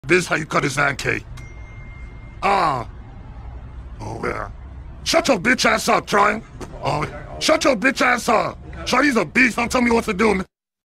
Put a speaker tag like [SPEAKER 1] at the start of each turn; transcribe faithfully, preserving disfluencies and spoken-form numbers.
[SPEAKER 1] This is how you cut a xancake. Ah. Oh, yeah. Shut your bitch ass up, Troy. Oh, shut your bitch ass up. Shawty's a beast, don't tell me what to do.